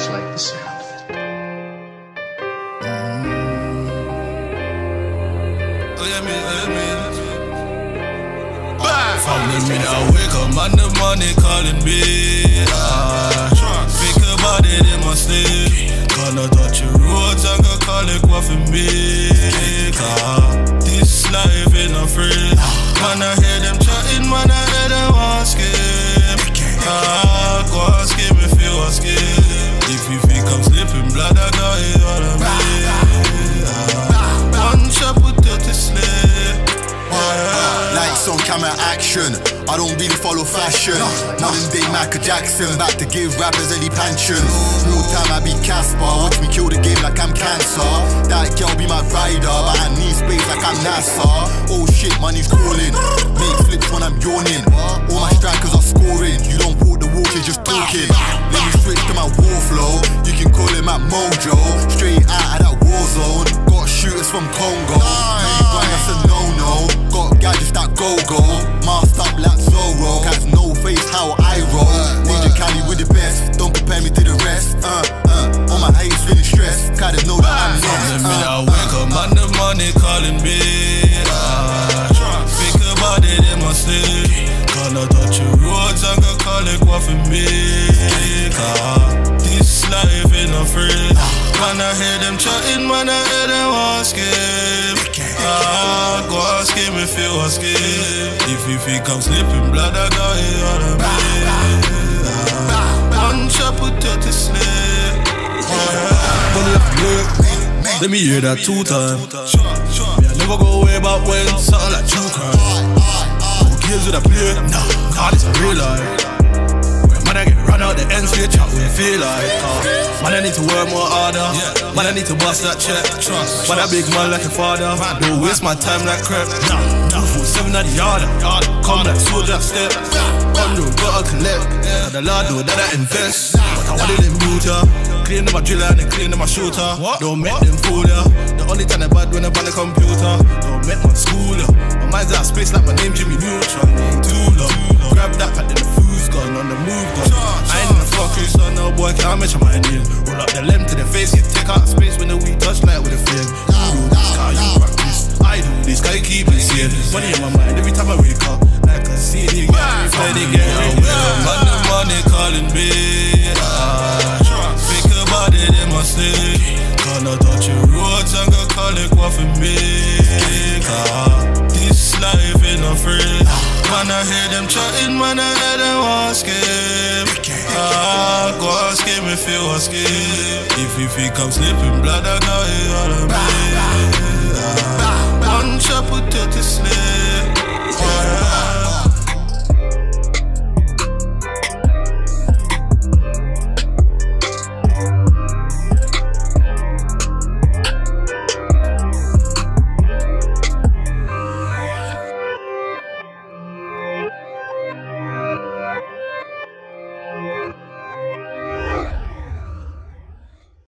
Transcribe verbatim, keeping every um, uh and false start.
just like the sound of it. From the minute I wake up, man, the money calling me. I think about it in my sleep. Gonna touch your roads, I'm gonna call it what for me. This life ain't no free. Man, I hear them chatting, man, I hear them asking. Ah, go ask him if you ask him. If you think I'm slipping blood, I got it on me. One shot put you to sleep. Lights on camera action, I don't really follow fashion. Modern day Michael Jackson, back to give rappers any pensions. Real time I be Casper, watch me kill the game like I'm cancer. That girl be my rider, but I need space like I'm NASA. Oh shit, money's calling, make flips when I'm yawning. All my strikers are scoring, you don't walk the walk, you're just talking. Let me switch to my war flow, you can call it my mojo. Straight out of that war zone, got shooters from Congo. Grind, that's a no-no, got gadgets that go-go. Masked up like Zorro, cats no face how I roll. Ninja Cali with the best, don't compare me to the rest. Uh, uh, all my haters feeling stressed, kinda know that I'm next. From the minute I wake up, man, the money calling me. I think about it in my sleep. Gonna touch your roads, I'm gonna call it what for me. This life ain't no free. Man, I hear them chatting, man, I hear them asking. Ah, go ask him if you ask him. If you think I'm slipping blood, I got it on me. One shot put you to sleep. Let me hear that two times. Me, I never go away about when something like you cry. Who gives with a play? Nah, God, it's a real life. Man, I get run out the ends for your chat when you feel like uh, man, I need to work more harder. Man, I need to bust that check. Man, I big man like a father. Don't waste my time like crap. Two foot seven at the yard. Come like soldier step. On the road, gotta collect. And the Lord know that I invest. But I wanted them brutal. Clean them my driller and then clean them my shooter. Don't make them fool ya. The only time they bad when I'm on the computer. Don't make my school ya. My mind's out of space like my name Jimmy Neutron. Ain't too long. Grab that pack, then the food's gone on the move gone. I ain't in the fucking son, no boy can't match my idea. Roll up the limb to the face, you take out space when the weed touch light with a flame. You do this, car, you practice. I do this, guy keep it safe. Money in my mind every time I wake up. Like a city, get ready, get ready. Man, the money calling me. Think about it in my sleep. Gonna touch your roads, I'm gonna call it what for me. This life ain't no free. Man, I hear them chatting, man, I hear them asking. Ah, go ask him if you ask him. If you think I'm slipping blood, I got it on me.